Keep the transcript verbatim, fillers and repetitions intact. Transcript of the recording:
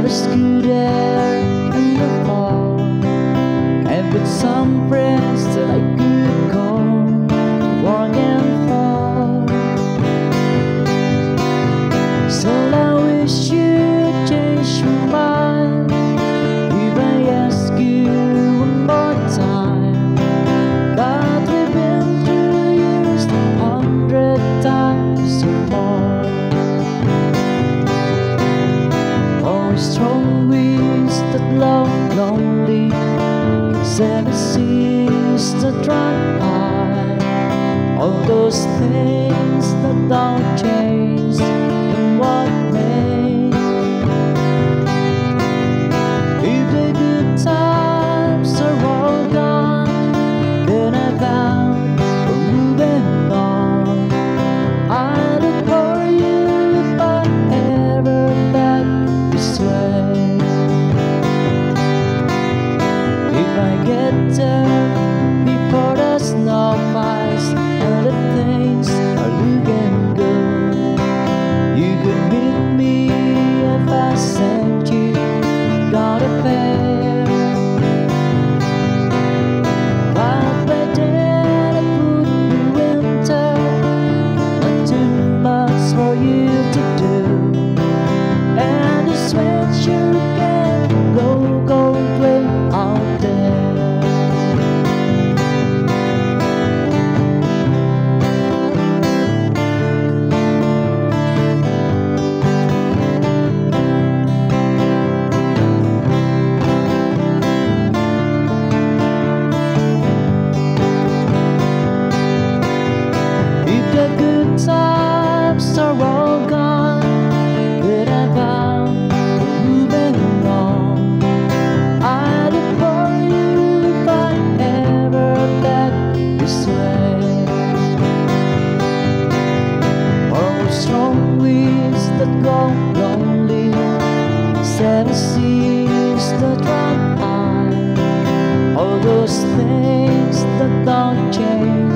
was good air in the fall, and with some friends that I could call to walk and fall. Still I wish you'd change your mind if I ask you one more time. But we've been through years a hundred times or more. Oh, strong winds that blow lonely, seven seas that run high, all those things that don't change in what way. If the good times are all gone, then I vow we're moving on. I look for you if I ever back this way. If I get there before the snow flies and the things are looking good, you could meet me if I sent you got a fare. But by then it would be winter, not too much for you to do, and the sweatshirt can go cold way out there. If the good times are all gone, then I vow we're moving on. I look for you if I ever back this way. Oh, strong winds that go lonely, seven seas that run high, all those things that don't change